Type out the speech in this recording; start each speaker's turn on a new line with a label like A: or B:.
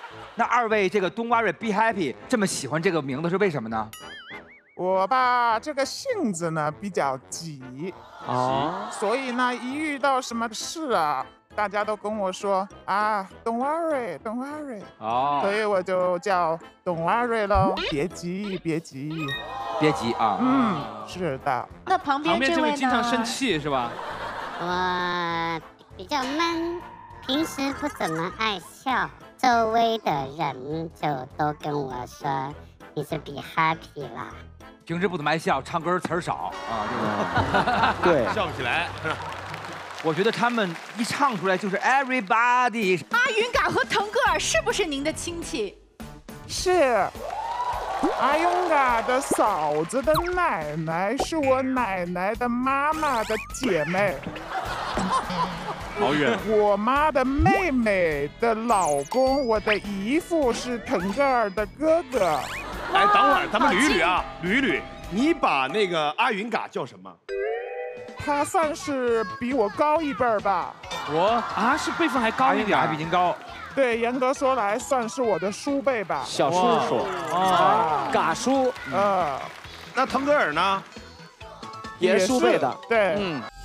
A: 那二位这个 Don't worry, be happy 这么喜欢这个名字是为什么呢？
B: 我吧，这个性子呢比较急
C: 啊，
B: 所以呢，一遇到什么事啊，大家都跟我说啊，Don't worry, don't worry，
A: 哦，
B: 所以我就叫 Don't worry 喽，别急，别急。
A: 别急啊。
B: 是的。
D: 那旁边
E: 旁边这位
D: 这位
E: 经常生
D: 呢？
E: 气是吧？
F: 我比较闷，平时不怎么爱笑，周围的人就都跟我说你是 be happy 啦。
A: 平时不怎么爱笑，唱歌词儿少啊。
C: 对，
G: 笑不起来。
A: 我觉得他们一唱出来就是 everybody。
D: 阿云嘎和腾格尔是不是您的亲戚？
B: 是。阿勇嘎的嫂子的奶奶是我奶奶的妈妈的姐妹。
G: 好远。
B: 我妈的妹妹的老公，我的姨父是腾格尔的哥哥。
G: 哎，等会儿咱们捋一捋啊，捋一捋。你把那个阿云嘎叫什么？
B: 他算是比我高一辈儿吧。
E: 我啊是辈分还高一点，
A: 还比您高。
B: 对，严格说来算是我的叔辈吧。
C: 小叔叔
E: 哦，
C: 嘎叔，
G: 那腾格尔呢？
C: 也是叔辈的。
B: 对。